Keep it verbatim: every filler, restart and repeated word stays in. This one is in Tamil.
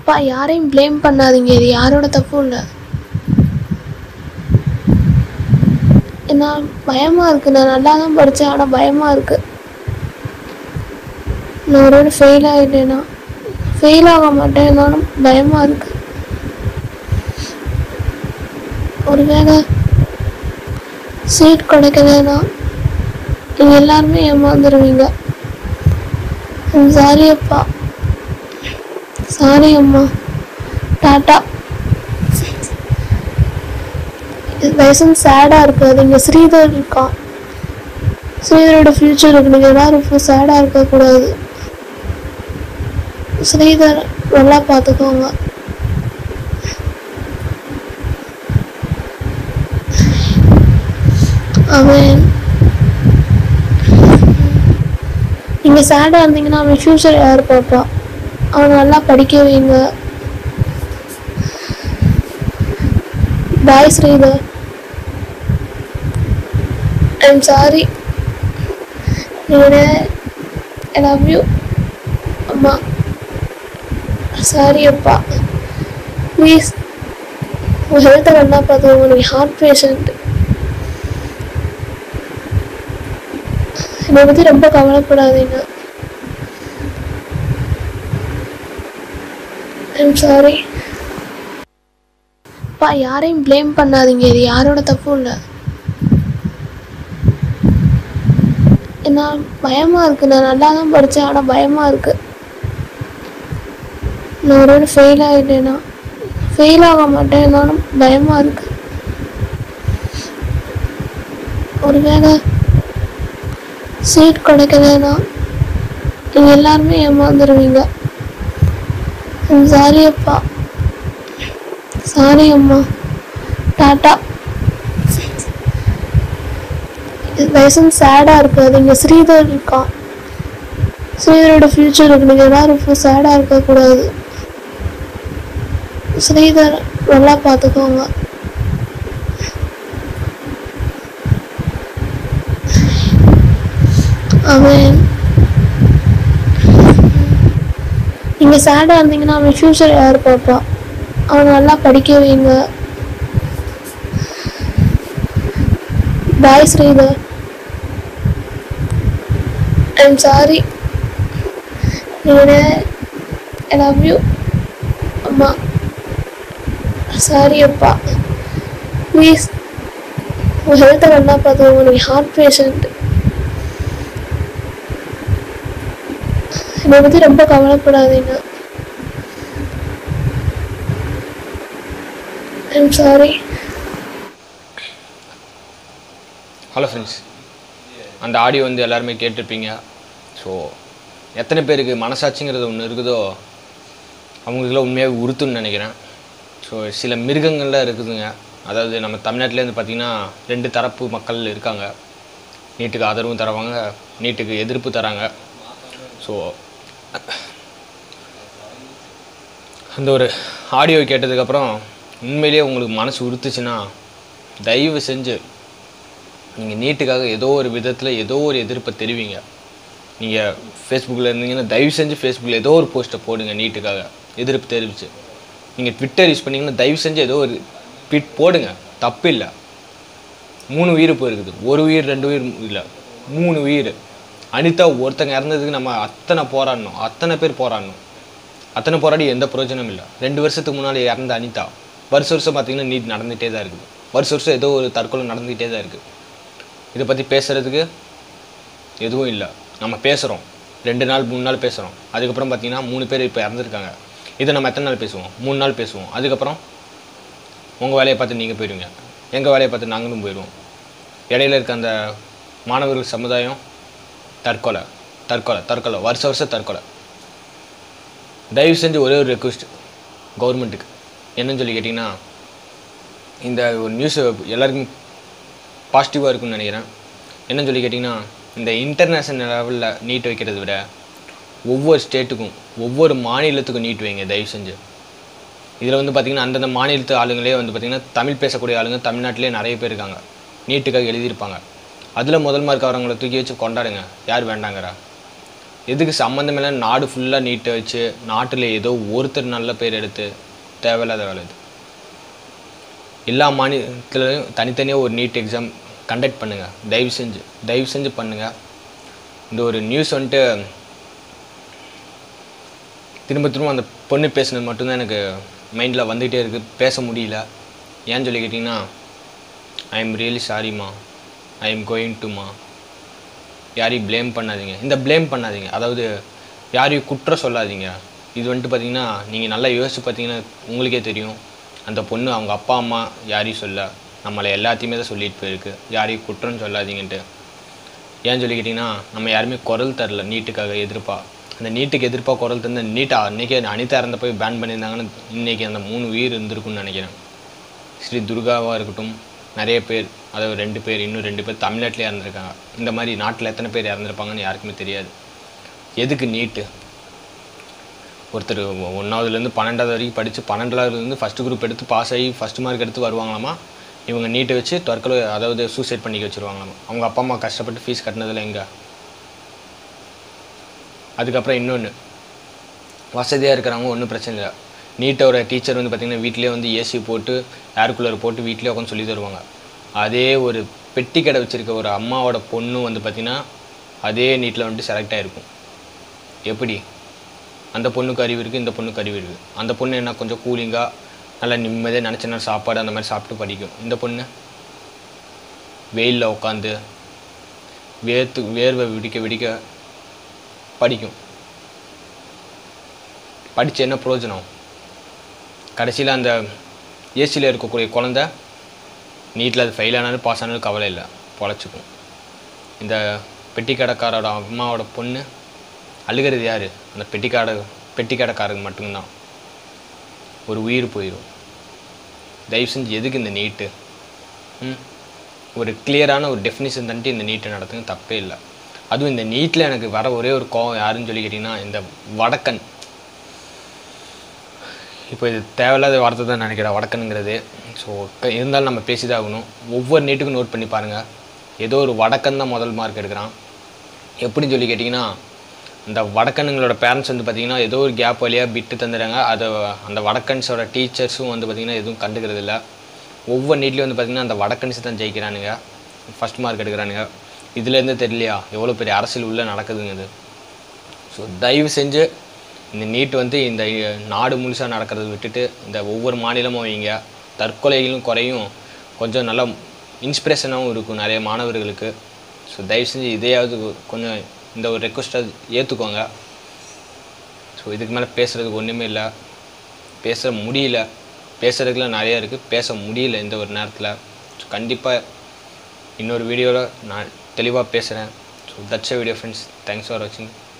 அப்பா யாரையும் ப்ளேம் பண்ணாதீங்க, இது யாரோட தப்பும் இல்லை. ஏன்னா பயமாக இருக்குது. நான் நல்லா தான் படித்தேன், ஆனால் பயமாக இருக்குது. நான் ஒரு ஃபெயில் ஆகிட்டேன்னா ஃபெயில் ஆக மாட்டேன், என்னாலும் பயமாக இருக்குது. ஒருவேளை சீட் கிடைக்கலன்னா நீங்கள் எல்லாருமே ஏமாந்துருவீங்க. சாரி அப்பா, சாரி அம்மா, டாட்டா. வயசுன்னு சேடாக இருக்காது. இங்கே ஸ்ரீதர் இருக்கான், ஸ்ரீதரோட ஃப்யூச்சர் இருக்கு. நீங்கள் எல்லாரும் இப்போ சேடாக இருக்கக்கூடாது. ஸ்ரீதர் நல்லா பார்த்துக்கோங்க. அவன் நீங்கள் சேடாக இருந்தீங்கன்னா அவன் ஃப்யூச்சர் யார் பார்ப்பா? அவனை நல்லா படிக்க வைங்க. Bye Sridhar, I'm sorry. I love you அம்மா. சாரி அப்பா, ப்ளீஸ் உங்கள் ஹெல்த்தை நல்லா பார்த்துக்கோங்க. நீங்கள் ஹார்ட் பேஷண்ட். என்னை பற்றி ரொம்ப கவலைப்படாதீங்க. I'm sorry. அப்பா யாரையும் ப்ளேம் பண்ணாதீங்க, இது யாரோட தப்பும் இல்லை. ஏன்னா பயமாக இருக்குது. நான் நல்லா தான் படித்தேன், ஆனால் பயமாக இருக்குது. நான் ஒரு ஃபெயில் ஆகிட்டேன்னா ஃபெயில் ஆக மாட்டேன், என்னாலும் பயமாக இருக்குது. ஒருவேளை சீட் கிடைக்கலன்னா நீங்கள் எல்லாருமே ஏமாந்துருவீங்க. சாரி அப்பா, சாரி அம்மா, டாட்டா. வயசுன்னு சேடாக இருக்காது. இங்கே ஸ்ரீதர் இருக்கான், ஸ்ரீதரோட ஃப்யூச்சர் இருக்கு. நீங்கள் எல்லாரும் இப்போ சேடாக இருக்கக்கூடாது. ஸ்ரீதர் நல்லா பார்த்துக்கோங்க. அவன் நீங்கள் சேடாக இருந்தீங்கன்னா அவன் ஃப்யூச்சர் யார் பார்ப்பா? அவனை நல்லா படிக்க வைங்க. Bye Sridhar, I'm sorry. I love you அம்மா. சாரி அப்பா, ப்ளீஸ் உங்கள் ஹெல்த்தை நல்லா பார்த்துக்கோங்க. நீங்கள் ஹார்ட் பேஷண்ட். என்னை பற்றி ரொம்ப கவலைப்படாதீங்க. I'm sorry. ஹலோ ஃப்ரெண்ட்ஸ், அந்த ஆடியோ வந்து எல்லாருமே கேட்டிருப்பீங்க. ஸோ எத்தனை பேருக்கு மனசாட்சிங்கிறது ஒன்று இருக்குதோ அவங்களுக்குலாம் உண்மையாக உறுத்துன்னு நினைக்கிறேன். ஸோ சில மிருகங்கள்லாம் இருக்குதுங்க. அதாவது நம்ம தமிழ்நாட்டிலேருந்து பார்த்திங்கன்னா ரெண்டு தரப்பு மக்கள் இருக்காங்க. நீட்டுக்கு ஆதரவும் தருவாங்க, நீட்டுக்கு எதிர்ப்பு தராங்க. ஸோ அந்த ஒரு ஆடியோ கேட்டதுக்கப்புறம் உண்மையிலேயே உங்களுக்கு மனசு உறுத்துச்சுன்னா தயவு செஞ்சு நீங்கள் நீட்டுக்காக ஏதோ ஒரு விதத்தில் ஏதோ ஒரு எதிர்ப்பை தெரிவிங்க. நீங்கள் ஃபேஸ்புக்கில் இருந்தீங்கன்னா தயவு செஞ்சு ஃபேஸ்புக்கில் ஏதோ ஒரு போஸ்ட்டை போடுங்க நீட்டுக்காக எதிர்ப்பு தெரிவிச்சு. நீங்கள் ட்விட்டர் யூஸ் பண்ணிங்கன்னா தயவு செஞ்சு ஏதோ ஒரு ட்விட் போடுங்க, தப்பு இல்லை. மூணு உயிர் போயிருக்குது, ஒரு உயிர் ரெண்டு உயிர் இல்லை, மூணு உயிர். அனிதா ஒருத்தங்க இறந்ததுக்கு நம்ம அத்தனை போராடணும், அத்தனை பேர் போராடணும். அத்தனை போராடி எந்த பிரயோஜனமும் இல்லை. ரெண்டு வருஷத்துக்கு முன்னாடி இறந்த அனிதா வருஷ வருஷம் பார்த்திங்கன்னா நீட் நடந்துகிட்டே தான் இருக்குது. வருஷ வருஷம் ஏதோ ஒரு தற்கொலை நடந்துகிட்டே தான் இருக்குது. இதை பற்றி பேசுகிறதுக்கு எதுவும் இல்லை. நம்ம பேசுகிறோம், ரெண்டு நாள் மூணு நாள் பேசுகிறோம். அதுக்கப்புறம் பார்த்திங்கன்னா மூணு பேர் இப்போ இறந்துருக்காங்க. இதை நம்ம எத்தனை நாள் பேசுவோம்? மூணு நாள் பேசுவோம். அதுக்கப்புறம் உங்கள் வேலையை பார்த்து நீங்கள் போயிடுவீங்க, எங்கள் வேலையை பார்த்து நாங்களும் போயிடுவோம். இடையில இருக்க அந்த மாணவர்கள் சமுதாயம் தற்கொலை தற்கொலை தற்கொலை வருஷ வருஷம் தற்கொலை. தயவு செஞ்சு ஒரே ஒரு ரெக்வெஸ்ட் கவர்மெண்ட்டுக்கு என்னன்னு சொல்லி கேட்டிங்கன்னா, இந்த ஒரு நியூஸ் எல்லாருக்கும் பாசிட்டிவாக இருக்குன்னு நினைக்கிறேன். என்னன்னு சொல்லி கேட்டிங்கன்னா, இந்த இன்டர்நேஷ்னல் லெவலில் நீட் வைக்கிறத விட ஒவ்வொரு ஸ்டேட்டுக்கும் ஒவ்வொரு மாநிலத்துக்கும் நீட் வைங்க தயவு செஞ்சு. இதில் வந்து பார்த்திங்கன்னா அந்தந்த மாநிலத்து ஆளுங்களே வந்து பார்த்திங்கன்னா தமிழ் பேசக்கூடிய ஆளுங்க தமிழ்நாட்டிலே நிறைய பேர் இருக்காங்க, நீட்டுக்காக எழுதியிருப்பாங்க. அதில் முதல் மார்க் வரவங்களை தூக்கி வச்சு கொண்டாடுங்க, யார் வேண்டாங்கிறா. எதுக்கு சம்மந்தமில்ல நாடு ஃபுல்லாக நீட்டை வச்சு நாட்டில் ஏதோ ஒருத்தர் நல்ல பேர் எடுத்து தேவையில்லாத வேலை இது. எல்லா மாநிலத்திலையும் தனித்தனியாக ஒரு நீட் எக்ஸாம் கண்டக்ட் பண்ணுங்கள், தயவு செஞ்சு தயவு செஞ்சு பண்ணுங்கள். இந்த ஒரு நியூஸ் வந்துட்டு திரும்ப திரும்ப அந்த பொண்ணு பேசுனது மட்டும்தான் எனக்கு மைண்டில் வந்துகிட்டே இருக்குது, பேச முடியல. ஏன்னு சொல்லி கேட்டிங்கன்னா, ஐ எம் ரியலி சாரிம்மா, ஐ எம் கோயிங் டுமா. யாரையும் ப்ளேம் பண்ணாதீங்க, இந்த ப்ளேம் பண்ணாதீங்க, அதாவது யாரையும் குற்றம் சொல்லாதீங்க. இது வந்துட்டு பார்த்திங்கன்னா நீங்கள் நல்லா யோசிச்சு பார்த்தீங்கன்னா உங்களுக்கே தெரியும். அந்த பொண்ணு அவங்க அப்பா அம்மா யாரையும் சொல்ல, நம்மளை எல்லாத்தையுமே தான் சொல்லிட்டு போயிருக்கு, யாரையும் குற்றம் சொல்லாதீங்கன்ட்டு. ஏன்னு சொல்லி கேட்டிங்கன்னா, நம்ம யாருமே குரல் தரல நீட்டுக்காக எதிர்ப்பா. அந்த நீட்டுக்கு எதிர்ப்பாக குரல் தந்து நீட்டை அன்றைக்கே அனிதா இறந்த போய் பேன் பண்ணியிருந்தாங்கன்னு இன்றைக்கி அந்த மூணு உயிர் இருந்திருக்குன்னு நினைக்கிறேன். ஸ்ரீ துர்காவாக இருக்கட்டும், நிறைய பேர், அதாவது ரெண்டு பேர், இன்னும் ரெண்டு பேர் தமிழ்நாட்டிலே இறந்துருக்காங்க. இந்த மாதிரி நாட்டில் எத்தனை பேர் இறந்துருப்பாங்கன்னு யாருக்குமே தெரியாது. எதுக்கு நீட்டு? ஒருத்தர் ஒன்றாவதுலேருந்து பன்னெண்டாவது வரைக்கும் படித்து பன்னெண்டாவதுலேருந்து ஃபஸ்ட்டு குரூப் எடுத்து பாஸ் ஆகி ஃபஸ்ட் மார்க் எடுத்து வருவாங்களாமா. இவங்க நீட்டை வச்சு தற்கொலை, அதாவது சூசைட் பண்ணிக்க வச்சுருவாங்களாமா. அவங்க அப்பா அம்மா கஷ்டப்பட்டு ஃபீஸ் கட்டினதில் எங்கே? அதுக்கப்புறம் இன்னொன்று, வசதியாக இருக்கிறவங்க ஒன்றும் பிரச்சனை இல்லை. நீட்டோட டீச்சர் வந்து பார்த்திங்கன்னா வீட்டிலே வந்து ஏசி போட்டு ஏர் கூலர் போட்டு வீட்டிலே உட்காந்து சொல்லி தருவாங்க. அதே ஒரு பெட்டி கடை வச்சுருக்க ஒரு அம்மாவோட பொண்ணு வந்து பார்த்திங்கன்னா அதே நீட்டில் வந்துட்டு செலக்ட் ஆகிருக்கும். எப்படி? அந்த பொண்ணுக்கு அறிவு இருக்குது, இந்த பொண்ணுக்கு அறிவு இருக்குது. அந்த பொண்ணு என்ன கொஞ்சம் கூலிங்காக நல்லா நிம்மதியாக நினச்ச நேரம் சாப்பாடு அந்த மாதிரி சாப்பிட்டு படிக்கும். இந்த பொண்ணு வெயிலில் உட்காந்து வேர்த்து வேர்வை விடிக்க விடிக்க படிக்கும். படித்து என்ன பிரயோஜனம்? கடைசியில் அந்த ஏசியில் இருக்கக்கூடிய குழந்த நீட்டில் அது ஃபெயில் ஆனாலும் பாஸ் ஆனாலும் கவலை இல்லை, பொழைச்சிக்கும். இந்த பெட்டி கடைக்காரோட அம்மாவோட பொண்ணு அழுகிறது யார்? அந்த பெட்டி கடை பெட்டி கடைக்காரங்க மட்டும்தான். ஒரு உயிர் போயிடும். தயவு செஞ்சு எதுக்கு இந்த நீட்டு? ம் ஒரு கிளியரான ஒரு டெஃபினிஷன் தந்துட்டு இந்த நீட்டை நடத்துங்க, தப்பே இல்லை. அதுவும் இந்த நீட்டில் எனக்கு வர ஒரே ஒரு கோவம் யாருன்னு சொல்லி கேட்டிங்கன்னா, இந்த வடக்கன். இப்போ இது தேவையில்லாத வார்த்தை தான் நினைக்கிறேன் வடக்கனுங்கிறது. ஸோ இருந்தாலும் நம்ம பேசி தான் ஆகணும். ஒவ்வொரு நீட்டுக்கும் நோட் பண்ணி பாருங்கள், ஏதோ ஒரு வடக்கன் தான் முதல் மார்க் எடுக்கிறான். எப்படின்னு சொல்லி கேட்டிங்கன்னா, இந்த வடக்கனுங்களோட பேரண்ட்ஸ் வந்து பார்த்திங்கன்னா ஏதோ ஒரு கேப் வழியாக விட்டு தந்துடுறாங்க. அதை அந்த வடக்கன்ஸோட டீச்சர்ஸும் வந்து பார்த்திங்கன்னா எதுவும் கண்டுக்கிறது இல்லை. ஒவ்வொரு நீட்லேயும் வந்து பார்த்திங்கன்னா அந்த வடக்கன்ஸ் தான் ஜெயிக்கிறானுங்க, ஃபஸ்ட் மார்க் எடுக்கிறானுங்க. இதுலேருந்து தெரியலையா எவ்வளோ பெரிய அரசியல் உள்ளே நடக்குதுங்கிறது. ஸோ தயவு செஞ்சு இந்த நீட் வந்து இந்த நாடு முழுசாக நடக்கிறத விட்டுட்டு இந்த ஒவ்வொரு மாநிலமும் வைங்க. தற்கொலைகளும் குறையும், கொஞ்சம் நல்லா இன்ஸ்பிரேஷனாகவும் இருக்கும் நிறைய மாணவர்களுக்கு. ஸோ தயவு செஞ்சு இதையாவது கொஞ்சம் இந்த ஒரு ரெக்வஸ்ட்டை ஏற்றுக்கோங்க. ஸோ இதுக்கு மேலே பேசுகிறதுக்கு ஒன்றுமே இல்லை, பேச முடியல. பேசுகிறதுக்குலாம் நிறையா இருக்குது, பேச முடியல இந்த ஒரு நேரத்தில். ஸோ கண்டிப்பாக இன்னொரு வீடியோவில் நான் தெளிவாக பேசுகிறேன். So that's a video friends. Thanks for வாட்சிங்.